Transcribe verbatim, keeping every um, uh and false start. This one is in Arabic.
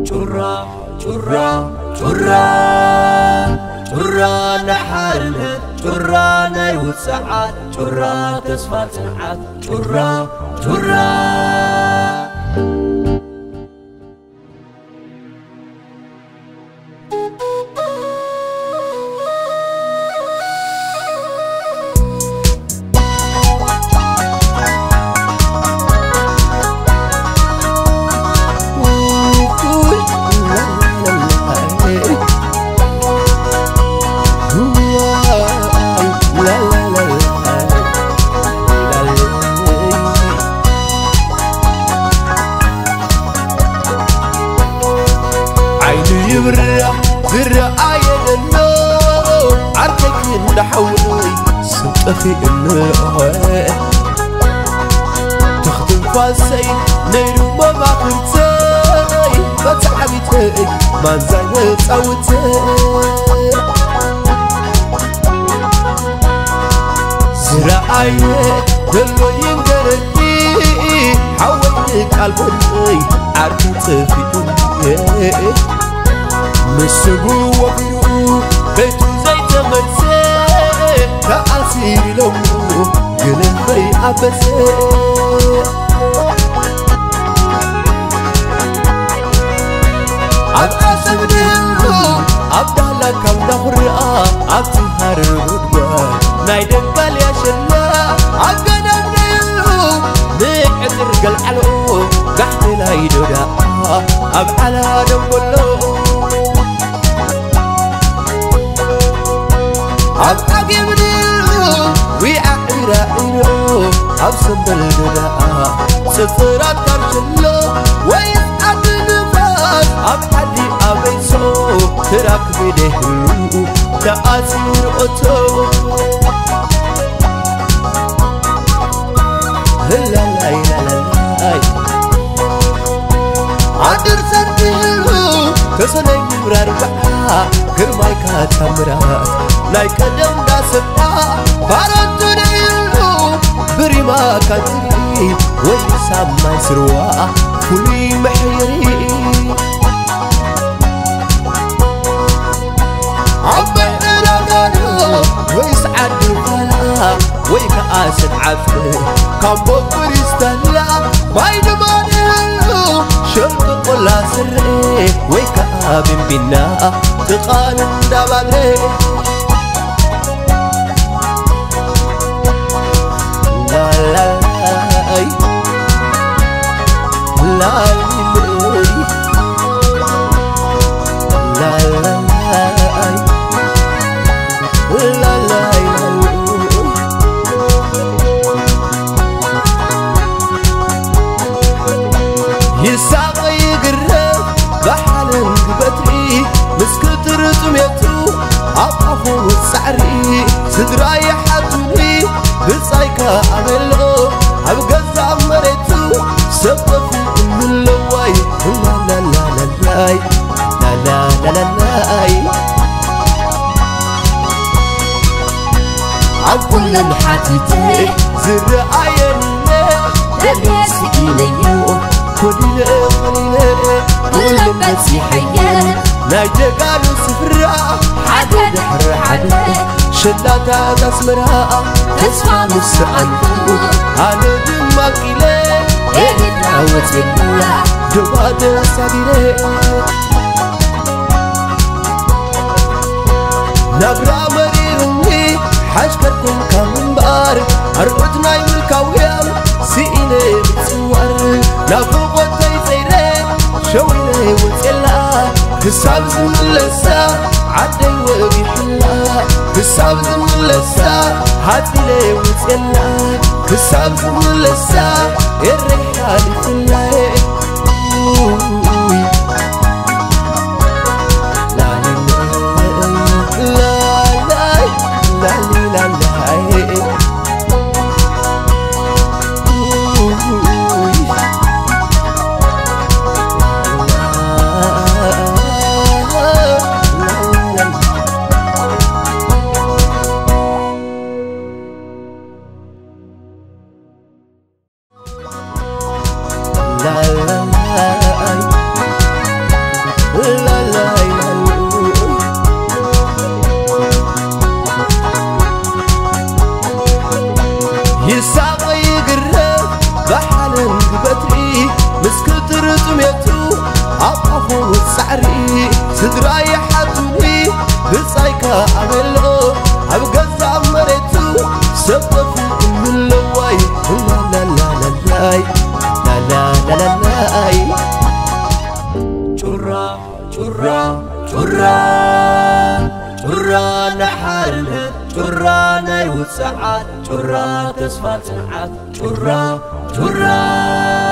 جرا جرا جرا جرا نحرنا جرا نيوت ساعات جرا تسفات ساعات جرا جرا برعاية النور عرفك ندحوي سنطفي النور تخدم فاسي نيرو ما باقرتي فتحبيتي ما نزايد صوتي زرعاية دلو ينقرقي حولك قلبي عرفي تفيدني مسبو وبيرو بيتو زي تمرسي كأسير لمو قلن بي أبسي أبقى سبدلو أبدالك كم نخرقا أبتهار الغدوة نايدن باليا شلا أبقى نبنيلو نقعد رجل علو قحت لايدو دا أبقى لا نقولو أبقى قبليلو ويعقرا إيرو أبسم بالجداء سترات كرشلو ويسعد نفاس أبحدي أبيسو تراك بدهلو تأثير أتو لا لا لا لا عدر سنتهلو تسنين مرار بقى كرماي كاتمرات لاي قدم دا سبا فارنتو ديلو بريما كاتري ويسام ماي سروا كلي محيري عبد الرغانو ويسعد الغلا ويكا آسد عفل كامبو بريستالا بايد مانيلو شرط قلا سري ويكا آبن بنا تقال دابالي لا لا لا لا لا لا يساق يقرب بحالن بتري مسكت رزميتو عطفو السعري سدراي حتوني بصايكا عملو أبقى مريتو سبب من اللواي لا لا لا لا لا لا لا لا عم كل الحاتيتي زر عيني الناس إليو كل قليلة كل مسيحية نايجي قالوا سفرة حدا حر حدا شلاتا تسمرها تسمع نص عنكو أنا دمك إليه إيه تعوت الأولى جواد سبيلي نقرأ مريرني حشكتكم كم بار أرقدنا يملكاويام سئيني بتصور نفوق وتيسيري شويني وتيلا كساب زملسا عدي وبيحلا كساب زملسا عدي لي وتيلا كساب زملسا الريحة لتلاي سدراي حتوني بصايكا عملو أبقى مريتو سبب من اللواي لا لا لا لا لا لا لا لا لا ጩራ ጩራ ጩራ ጩራ نحارነት ጩራ ናይ ውጽዓት ጩራ ተስፋ ጽንዓት ጩራ ጩራ